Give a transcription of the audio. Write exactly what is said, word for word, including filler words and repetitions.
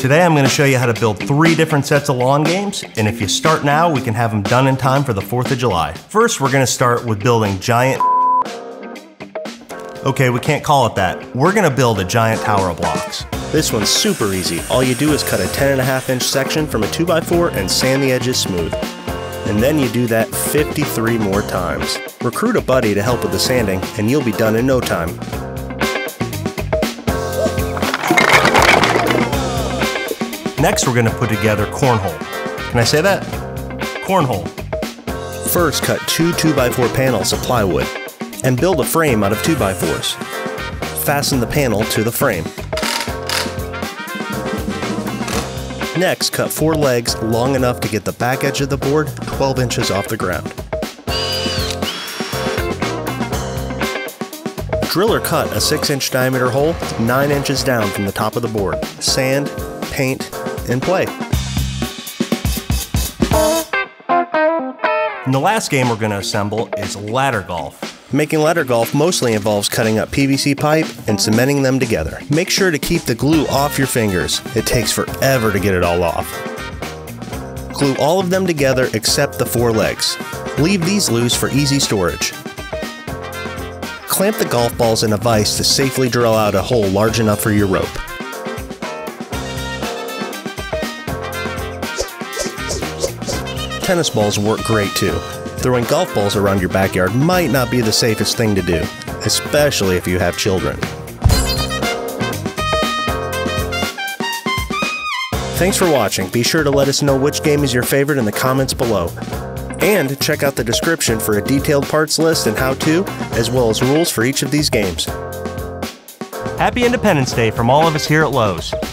Today I'm going to show you how to build three different sets of lawn games, and if you start now, we can have them done in time for the fourth of July. First, we're going to start with building giant... Okay, we can't call it that. We're going to build a giant tower of blocks. This one's super easy. All you do is cut a ten and a half inch section from a two by four and sand the edges smooth. And then you do that fifty-three more times. Recruit a buddy to help with the sanding, and you'll be done in no time. Next, we're going to put together cornhole. Can I say that? Cornhole. First, cut two two by four panels of plywood and build a frame out of two by fours. Fasten the panel to the frame. Next, cut four legs long enough to get the back edge of the board twelve inches off the ground. Drill or cut a six inch diameter hole nine inches down from the top of the board. Sand, paint, and play. And the last game we're going to assemble is ladder golf. Making ladder golf mostly involves cutting up P V C pipe and cementing them together. Make sure to keep the glue off your fingers. It takes forever to get it all off. Glue all of them together except the four legs. Leave these loose for easy storage. Clamp the golf balls in a vise to safely drill out a hole large enough for your rope. Tennis balls work great too. Throwing golf balls around your backyard might not be the safest thing to do, especially if you have children. Thanks for watching. Be sure to let us know which game is your favorite in the comments below. And check out the description for a detailed parts list and how-to, as well as rules for each of these games. Happy Independence Day from all of us here at Lowe's.